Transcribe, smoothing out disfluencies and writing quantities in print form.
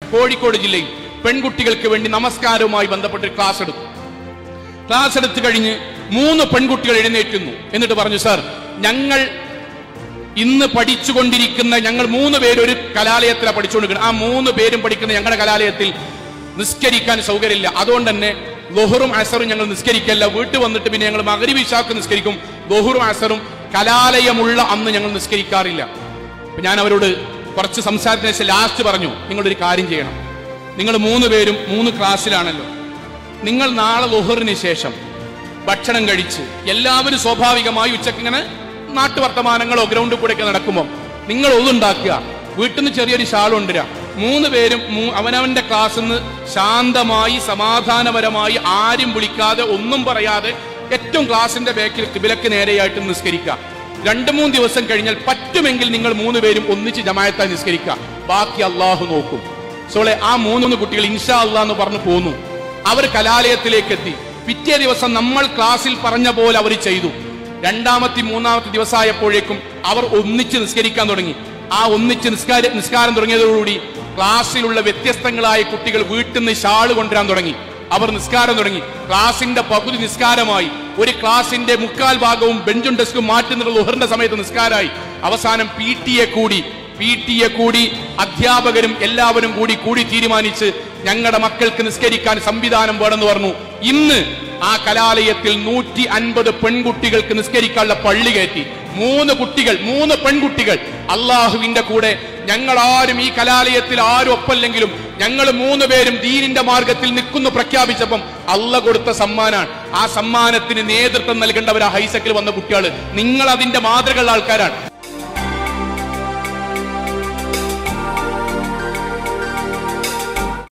കോഴിക്കോട് ജില്ലയിൽ പെൺകുട്ടികൾക്ക് വേണ്ടി നമസ്കാരവുമായി ബന്ധപ്പെട്ട് ക്ലാസ് എടുത്തു കഴിഞ്ഞ് 3 പെൺകുട്ടികൾ എഴുന്നേറ്റുന്നു. എന്നിട്ട് പറഞ്ഞു, സാർ, ഞങ്ങൾ ഇന്ന് പഠിച്ചുകൊണ്ടിരിക്കുന്ന ഞങ്ങൾ 3 പേര് ഒരു കലാലയത്തിലാണ് പഠിച്ചുകൊണ്ടിരിക്കുന്നത്. ആ 3 പേരും പഠിക്കുന്ന ഞങ്ങളുടെ കലാലയത്തിൽ നിസ്കരിക്കാൻ സൗകര്യമില്ല. അതുകൊണ്ട് തന്നെ ളുഹറും അസറും ഞങ്ങൾ നിസ്കരിക്കല്ല. വീട്ടിൽ വന്നിട്ട് പിന്നെ ഞങ്ങൾ മഗ്‌രിബ് ഇശാക്ക് നിസ്കരിക്കും. ളുഹറും അസറും കലാലയമുള്ള അന്ന് ഞങ്ങൾ നിസ്കരിക്കാറില്ല. ഞാൻ അവരോട് കുറച്ച് സംസാരത്തിന് ശേഷം ലാസ്റ്റ് പറഞ്ഞു, നിങ്ങളൊരു കാര്യം ചെയ്യണം. നിങ്ങൾ 3 പേരും 3 ക്ലാസ്സിലാണല്ലോ. നിങ്ങൾ നാളെ ളുഹറിന് ശേഷം ഭക്ഷണം കഴിച്ച് എല്ലാവരും സ്വാഭാവികമായി ഉച്ചക്ക് ഇങ്ങനെ നാട്ടുവർത്തമാനങ്ങളോ ഗ്രൗണ്ടിൽ കൂടെ ഒക്കെ നടക്കുമ്പോൾ നിങ്ങൾ ഒന്നുണ്ടാക്കുക, വീട്ടിൽ നിന്ന് ചെറിയൊരു ഷാൾ കൊണ്ടുവരിക. 3 പേരും അവനവന്റെ ക്ലാസ്സിൽ നിന്ന് ശാന്തമായി സമാധാനപരമായി ആരും വിളിക്കാതെ ഒന്നും പറയാതെ ഏറ്റവും ക്ലാസിന്റെ ബാക്കിൽ കിബിലക്ക് നേരെയായിട്ട് നിസ്കരിക്കുക. 2-3 ദിവസം കഴിഞ്ഞാൽ പറ്റുമെങ്കിൽ നിങ്ങൾ 3 പേരും ഒന്നിച്ച് ജമാഅത്തായി നിസ്കരിക്കുക. ബാക്കി അള്ളാഹു നോക്കും. സോളെ ആ 3 കുട്ടികൾ ഇൻഷാ അള്ളാഹ് എന്ന് പറഞ്ഞു പോന്നു. അവർ കലാലയത്തിലേക്ക് എത്തി. പിറ്റേ ദിവസം നമ്മൾ ക്ലാസ്സിൽ പറഞ്ഞ പോലെ അവർ ചെയ്തു. 2-ാമത്തെ 3-ാമത്തെ ദിവസമായപ്പോഴേക്കും അവർ ഒന്നിച്ച് നിസ്കരിക്കാൻ തുടങ്ങി. ആ ഒന്നിച്ച് നിസ്കാരം തുടങ്ങിയതോടുകൂടി ക്ലാസ്സിലുള്ള വ്യത്യസ്തങ്ങളായ കുട്ടികൾ വീട്ടിൽ നിന്ന് ഷാള് കൊണ്ടുവരാൻ തുടങ്ങി. അവർ നിസ്കാരം തുടങ്ങി. ക്ലാസിന്റെ പകുതി നിസ്കാരമായി. ഒരു ക്ലാസിന്റെ 3/4 ഭാഗവും ബെഞ്ചും ഡെസ്കും മാറ്റുന്ന ളുഹറിന്റെ സമയത്ത് നിസ്കാരമായി. അവസാനം PTA കൂടി അധ്യാപകരും എല്ലാവരും കൂടി തീരുമാനിച്ച് ഞങ്ങളുടെ മക്കൾക്ക് നിസ്കരിക്കാൻ സംവിധാനം വേണമെന്ന് പറഞ്ഞു. ഇന്ന് ആ കലാലയത്തിൽ 150 പെൺകുട്ടികൾക്ക് നിസ്കരിക്കാനുള്ള പള്ളി കയറ്റി. 3 പെൺകുട്ടികൾ അള്ളാഹുവിന്റെ കൂടെ. ഞങ്ങളാരും ഈ കലാലയത്തിൽ ആരും ഒപ്പല്ലെങ്കിലും ഞങ്ങൾ 3 പേരും ദീനിന്റെ മാർഗത്തിൽ നിൽക്കുന്നു പ്രഖ്യാപിച്ചപ്പം അള്ളാഹ് കൊടുത്ത സമ്മാനാണ്. ആ സമ്മാനത്തിന് നേതൃത്വം നൽകേണ്ടവരാ ഹൈസക്കിൽ വന്ന കുട്ടികൾ. നിങ്ങൾ അതിന്റെ മാതൃകയുള്ള ആൾക്കാരാണ്.